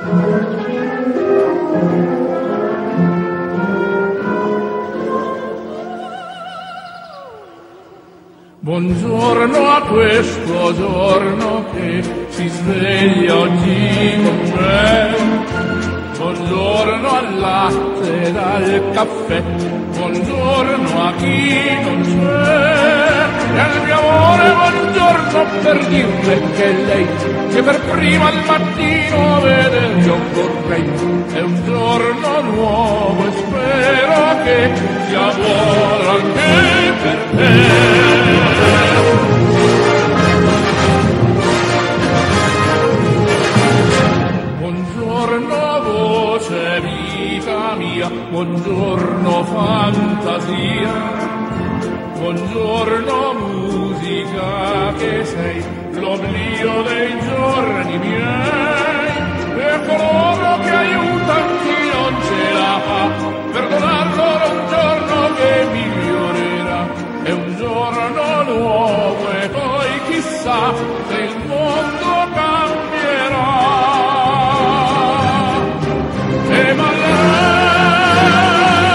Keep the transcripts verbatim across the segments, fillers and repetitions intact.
Buongiorno a questo giorno che si sveglia oggi con me. Buongiorno al latte ed al caffè, buongiorno a chi non c'è. E al mio amore buongiorno per dirle che lei, che per prima al mattino veder io vorrei. È un giorno nuovo e spero che sia buono anche per te. Buongiorno voce vita mia, buongiorno fantasia, buongiorno musica che sei l'oblio dei giorni miei, e coloro che aiutan chi non ce la fa, per donar loro un giorno che migliorerà. È un giorno nuovo e poi chissà se il mondo cambierà. E ballerà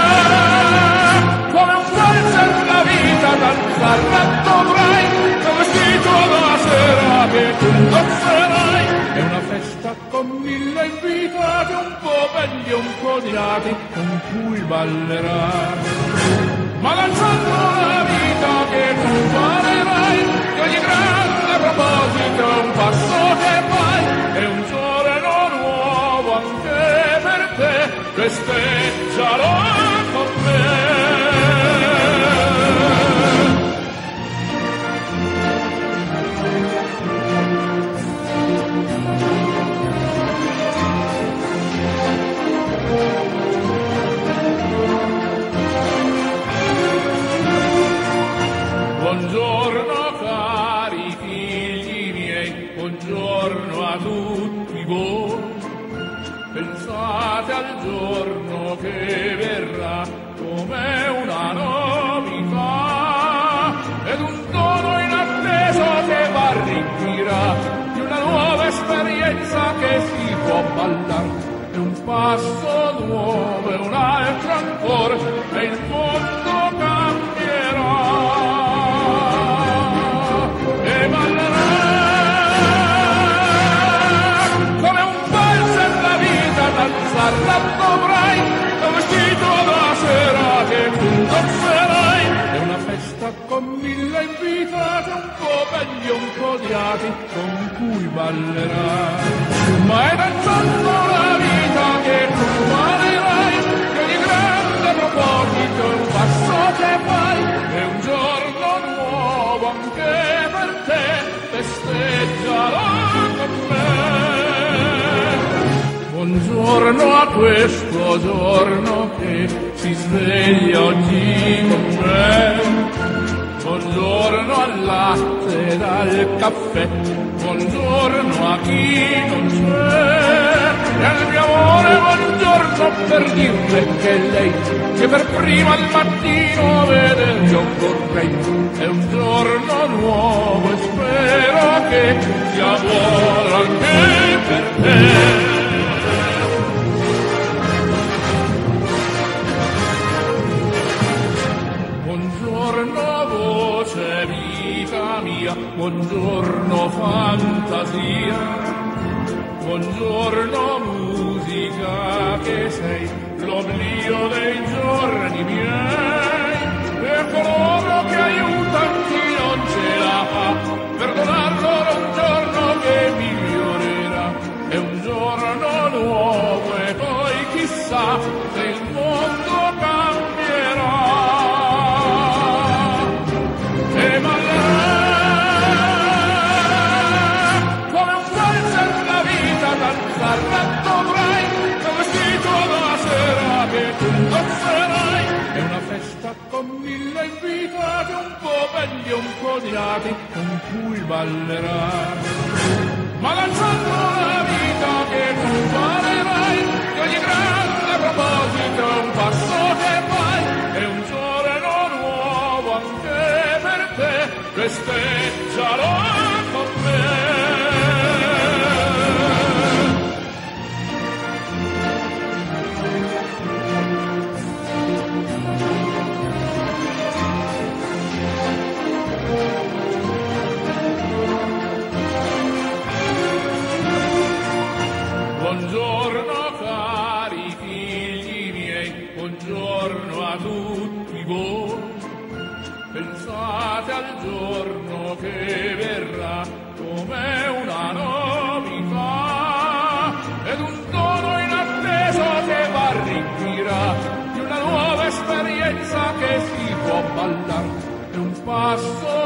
come un valzer la vita, danzar dovrai, con vestito da sera che tu indosserai. È una festa con mille invitati, un po' belli e un po' odiati, con cui ballerai. Ma lanciando la vita che tu farerai, che ogni grande proposito è un passo che fai. È un giorno nuovo anche per te, festeggialo con me. Buongiorno cari figli miei, buongiorno a tutti voi. Pensate al giorno che verrà come una novità, ed un dono inatteso che v'arricchirà di una nuova esperienza che si può ballare. È un passo nuovo e un altro ancora, e il mondo cambierà. E ballerà come un valzer la vita, danzarla dovrai, con vestito da sera che tu indosserai. È una festa con mille invitati, un po' belli e un po' odiati, con cui ballerai. Ma è danzando la vita che tu farerai, che ogni grande proposito è un passo che fai. È un giorno nuovo anche per te, festeggialo con me. Buongiorno a questo giorno che si sveglia oggi con me. Buongiorno al latte ed al caffè, buongiorno a chi non c'è. E al mio amore buongiorno per dirle che lei, che per prima al mattino veder io vorrei. È un giorno nuovo e spero che sia buono anche per te. Buongiorno voce vita mia, buongiorno fantasia, buongiorno musica che sei l'oblio dei giorni miei, e coloro che aiutan chi non ce la fa, per donar loro un giorno che migliorerà. È un giorno nuovo e poi chissà se il mondo cambierà. E ballerà come un valzer la vita, danzarla dovrai, con vestito da sera che tu indosserai. È una festa con mille invitati, un po' belli e un po' odiati, con cui ballerai. Ma lanciando la vita che tu farerai, che ogni grande proposito è un passo che fai. È un giorno nuovo anche per te, festeggialo con me. Buongiorno cari figli miei, buongiorno a tutti voi. Pensate al giorno che verrà come una novità ed un dono inatteso che v'arricchirà di una nuova esperienza che si può ballare. È un passo